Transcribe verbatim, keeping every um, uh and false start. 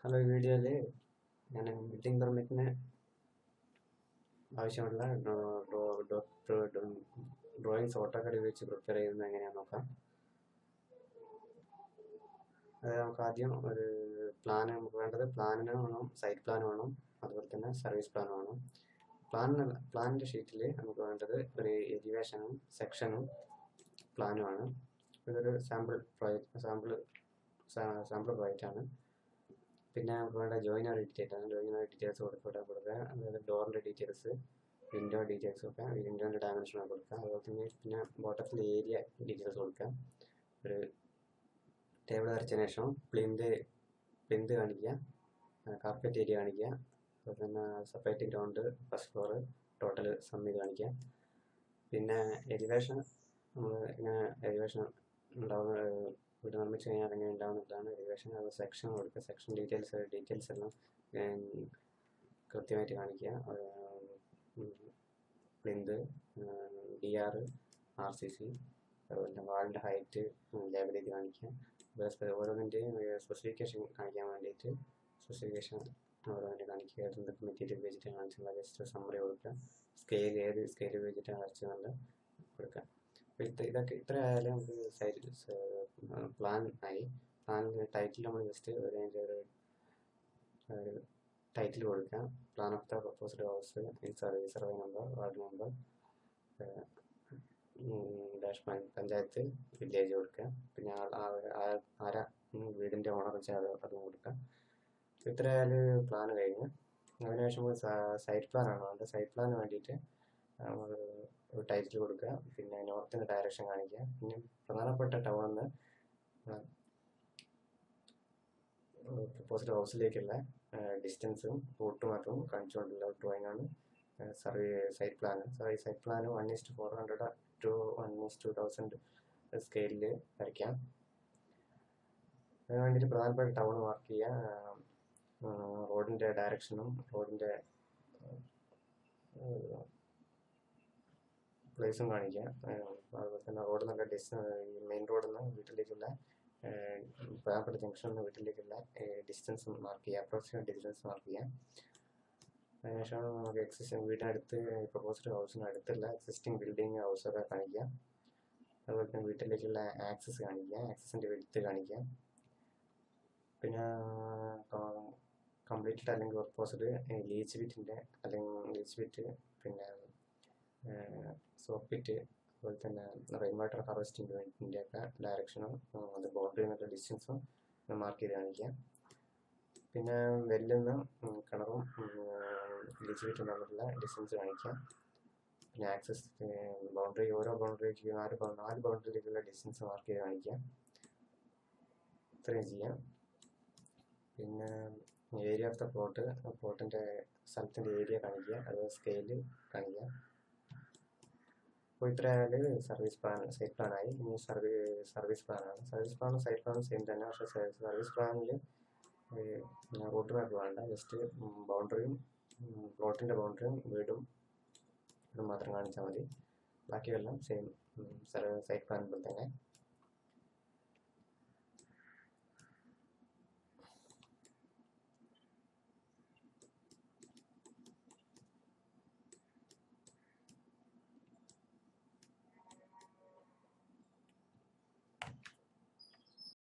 Hello, ഈ വീഡിയോയിൽ ഞാൻ ബിൽഡിംഗ് പെർമിറ്റിന് ആവശ്യമുള്ള ഡ്രോയിങ്സ് ഓട്ടോകാഡ് ഉപയോഗിച്ച് പ്രിപ്പയർ ചെയ്യുന്നത് എങ്ങനെയാണെന്ന് നോക്കാം. അതായത് നമുക്ക് ആദ്യം ഒരു പ്ലാൻ നമുക്ക് വേണ്ടത് പ്ലാനിന് വേണം, സൈറ്റ് പ്ലാൻ വേണം, അതുപോലെ തന്നെ സർവീസ് പ്ലാൻ വേണം. പ്ലാനിന് പ്ലാനിൻ്റെ ഷീറ്റിൽ നമുക്ക് വേണ്ടത് ഒരു എലിവേഷനും സെക്ഷനും പ്ലാനുമാണ്. ഇതൊരു സാമ്പിൾ പ്രോജക്റ്റ് സാമ്പിൾ സാമ്പിൾ പ്രോജക്റ്റാണ്. പിന്നെ നമുക്ക് വേണ്ട ജോയിനറി ഡീറ്റെയിൽസ് ജോയിനറി ഡീറ്റെയിൽസ് കൊടുക്കുക കൊടുക്കുക അതായത് ഡോറിൻ്റെ ഡീറ്റെയിൽസ്, വിൻഡോ ഡീറ്റെയിൽസ് ഒക്കെ, വിൻഡോൻ്റെ ഡയമെൻഷനൊക്കെ കൊടുക്കുക. അതുപോലെ തന്നെ പിന്നെ ബോട്ടത്തിൽ ഏരിയ ഡീറ്റെയിൽസ് കൊടുക്കുക. ഒരു ടേബിൾ വരച്ചതിന് ശേഷം പ്ലിന്ത് പ്ലിന്ത് കാണിക്കുക, കാർപ്പറ്റ് ഏരിയ കാണിക്കുക, അതുപോലെ തന്നെ separate ground, first floor, total സമ്മി കാണിക്കുക. പിന്നെ എലിവേഷൻ നമ്മൾ ഇങ്ങനെ എലിവേഷൻ ഉണ്ടാകുന്ന വീട് നിർമ്മിച്ച് കഴിഞ്ഞാൽ എങ്ങനെ ഉണ്ടാകുന്നതാണ് എലിവേഷൻ. അത് സെക്ഷൻ കൊടുക്കുക, സെക്ഷൻ ഡീറ്റെയിൽസ് ഡീറ്റെയിൽസ് എല്ലാം കൃത്യമായിട്ട് കാണിക്കുക. Plinth, D R, R C C, അതുപോലെ തന്നെ വാളിൻ്റെ ഹൈറ്റ് ലേബൽ ചെയ്ത് കാണിക്കുക. ഓരോന്നിൻ്റെയും സ്പെസിഫിക്കേഷൻ കാണിക്കാൻ വേണ്ടിയിട്ട് സ്പെസിഫിക്കേഷൻ ഓരോന്നിൻ്റെ കാണിക്കുക. എന്തൊക്കെ മെറ്റീരിയൽ വെച്ചിട്ട് കാണിച്ചുള്ള ജസ്റ്റ് സമ്മറി കൊടുക്കുക. സ്കെയിൽ ഏത് സ്കെയിൽ വെച്ചിട്ട് വരച്ചെന്നുള്ള കൊടുക്കുക. അപ്പോൾ ഇത് ഇതൊക്കെ ഇത്ര ആയാലും നമുക്ക് സൈറ്റ് പ്ലാൻ ആയി. പ്ലാനിൻ്റെ ടൈറ്റിൽ നമ്മൾ ജസ്റ്റ് ഒരു ഒരു ടൈറ്റിൽ കൊടുക്കുക. Plan of the proposed house in survey survey number, ward number, dash panchayat, village കൊടുക്കുക. പിന്നെ ആരാ വീടിൻ്റെ ഓണർ വെച്ചാൽ അതും കൊടുക്കുക. ഇത്ര ആയാലും പ്ലാൻ കഴിഞ്ഞ് അതിനുശേഷം സൈറ്റ് പ്ലാനാണ് വേണ്ടത്. സൈറ്റ് പ്ലാന് വേണ്ടിയിട്ട് ഒരു ടൈറ്റിൽ കൊടുക്കുക. പിന്നെ നോർത്തിൻ്റെ ഡയറക്ഷൻ കാണിക്കുക. പിന്നെ പ്രധാനപ്പെട്ട ടൗണിൽ പ്രപ്പോസ്ഡ് ഹൗസിലേക്കുള്ള ഡിസ്റ്റൻസും റൂട്ടും മാത്രം കാണിച്ചുകൊണ്ടുള്ള ഡ്രോയിങ് ആണ് survey site plan. Survey site plan one is to four hundred to one is to two thousand സ്കെയിലിൽ വരയ്ക്കാം. അതിന് വേണ്ടിയിട്ട് പ്രധാനപ്പെട്ട ടൗൺ മാർക്ക് ചെയ്യുക, റോഡിൻ്റെ ഡയറക്ഷനും റോഡിൻ്റെ പ്ലേസും കാണിക്കുക. അതുപോലെ തന്നെ റോഡിൽ നിന്നൊക്കെ ഡിസ്റ്റൻസ്, മെയിൻ റോഡിൽ നിന്ന് വീട്ടിലേക്കുള്ള പ്രധാനപ്പെട്ട ജംഗ്ഷനിൽ നിന്ന് വീട്ടിലേക്കുള്ള ഡിസ്റ്റൻസ് മാർക്ക് ചെയ്യുക, അപ്രോക്സിമേറ്റ് ഡിസ്റ്റൻസ് മാർക്ക് ചെയ്യുക. അതിനുശേഷം നമുക്ക് എക്സിസ്റ്റിംഗ് വീടിനടുത്ത് പ്രപ്പോസ്ഡ് ഹൗസിന് അടുത്തുള്ള എക്സിസ്റ്റിംഗ് ബിൽഡിംഗ് ഹൗസൊക്കെ കാണിക്കുക. അതുപോലെ തന്നെ വീട്ടിലേക്കുള്ള ആക്സസ് കാണിക്കുക, ആക്സസിൻ്റെ വിഡ്ത്ത് കാണിക്കുക. പിന്നെ കംപ്ലീറ്റഡ് അല്ലെങ്കിൽ പ്രപ്പോസ്ഡ് ലീച്ച് വിറ്റിൻ്റെ അല്ലെങ്കിൽ ലീച്ച് വിറ്റ്, പിന്നെ സോപ്പ് പിറ്റ്, അതുപോലെ തന്നെ റെയിൻ വാട്ടർ ഹാർവെസ്റ്റിംഗ് യൂണിറ്റിൻ്റെ ഒക്കെ ഡയറക്ഷനും അത് ബൗണ്ടറി എന്നുള്ള ഡിസ്റ്റൻസും മാർക്ക് ചെയ്ത് കാണിക്കുക. പിന്നെ വെല്ലിന്ന് കിണറും ലീച്ച് വിറ്റും തമ്മിലുള്ള ഡിസ്റ്റൻസ് കാണിക്കുക. പിന്നെ ആക്സസ് ബൗണ്ടറി, ഓരോ ബൗണ്ടറിക്ക് നാല് നാല് ബൗണ്ടറിയിലേക്കുള്ള ഡിസ്റ്റൻസ് മാർക്ക് ചെയ്ത് കാണിക്കുക. ഇത്രയും ചെയ്യാം. പിന്നെ ഏരിയ ഓഫ് ദ പ്ലോട്ട്, പ്ലോട്ടിൻ്റെ സ്ഥലത്തിൻ്റെ ഏരിയ കാണിക്കുക, അത് സ്കെയില് കാണിക്കുക. അപ്പോൾ ഇത്ര ആയാൽ സർവീസ് പ്ലാൻ സൈറ്റ് പ്ലാനായി. ഇനി സർവീ സർവീസ് പ്ലാനാണ്. സർവീസ് പ്ലാനും സൈറ്റ് പ്ലാനും സെയിം തന്നെ. പക്ഷേ സർവീസ് പ്ലാനിൽ റൂട്ട് മാപ്പ് വേണ്ട, ജസ്റ്റ് ബൗണ്ടറിയും പ്ലോട്ടിൻ്റെ ബൗണ്ടറിയും വീടും ഇതും മാത്രം കാണിച്ചാൽ മതി. ബാക്കിയെല്ലാം സെയിം സൈറ്റ് പ്ലാൻ പോലെ തന്നെ.